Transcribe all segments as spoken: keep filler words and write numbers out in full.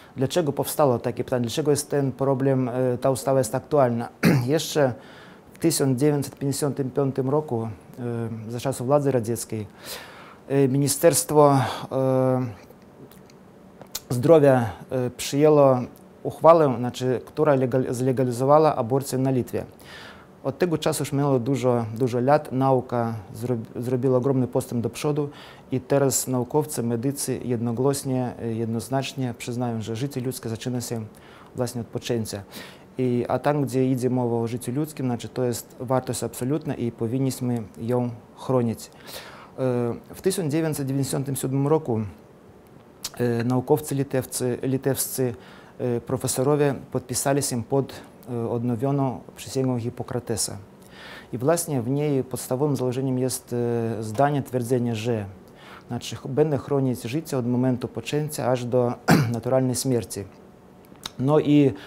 dlaczego powstało takie pytanie, dlaczego jest ten problem, ta ustawa jest aktualna. Jeszcze w tysiąc dziewięćset pięćdziesiątym piątym roku, za czasów władzy radzieckiej, Ministerstwo Zdrowia przyjęło uchwałę, znaczy, która zlegalizowała aborcję na Litwie. Od tego czasu już minęło dużo, dużo lat, nauka zrobiła ogromny postęp do przodu i teraz naukowcy, medycy jednogłośnie, jednoznacznie przyznają, że życie ludzkie zaczyna się właśnie od poczęcia. I, a tam, gdzie idzie mowa o życiu ludzkim, znaczy, to jest wartość absolutna i powinniśmy ją chronić. W tysiąc dziewięćset dziewięćdziesiątym siódmym roku naukowcy litewscy, litewscy profesorowie podpisali się pod odnowioną przysięgą Hipokratesa. I właśnie w niej podstawowym założeniem jest zdanie, twierdzenie, że znaczy, będę chronić życie od momentu poczęcia aż do naturalnej śmierci. No i e,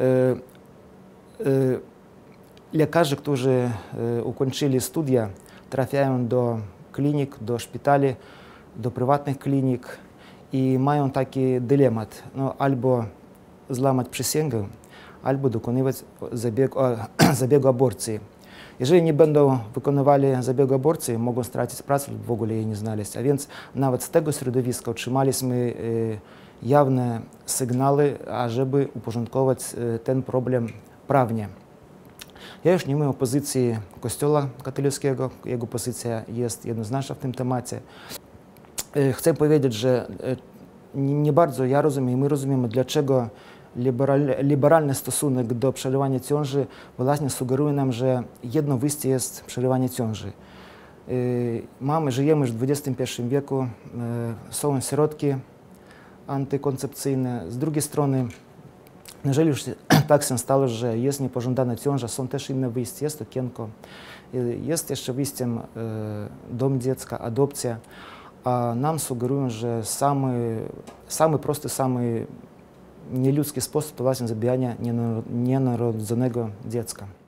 e, lekarze, którzy e, ukończyli studia, trafiają do klinik, do szpitali, do prywatnych klinik i mają taki dylemat, no, albo złamać przysięgę, albo dokonywać zabiegu, zabiegu aborcji. Jeżeli nie będą wykonywali zabiegu aborcji, mogą stracić pracę lub w ogóle jej nie znaleźć. A więc nawet z tego środowiska otrzymaliśmy jawne sygnały, ażeby uporządkować ten problem prawnie. Ja już nie mówię o pozycji Kościoła katolickiego, jego pozycja jest jednoznaczna w tym temacie. Chcę powiedzieć, że nie bardzo ja rozumiem, my rozumiemy, dlaczego liberalny stosunek do przerywania ciąży właśnie sugeruje nam, że jedno wyjście jest przerywanie ciąży. Mamy, żyjemy już w dwudziestym pierwszym wieku, są środki antykoncepcyjne. Z drugiej strony, jeżeli już tak się stało, że jest niepożądana ciąża, są też inne wyjścia, jest okienko, jest jeszcze wyjściem dom dziecka, adopcja, a nam sugerują, że samy, samy prosty, samy nieludzki sposób to właśnie zabijania nienarodzonego dziecka.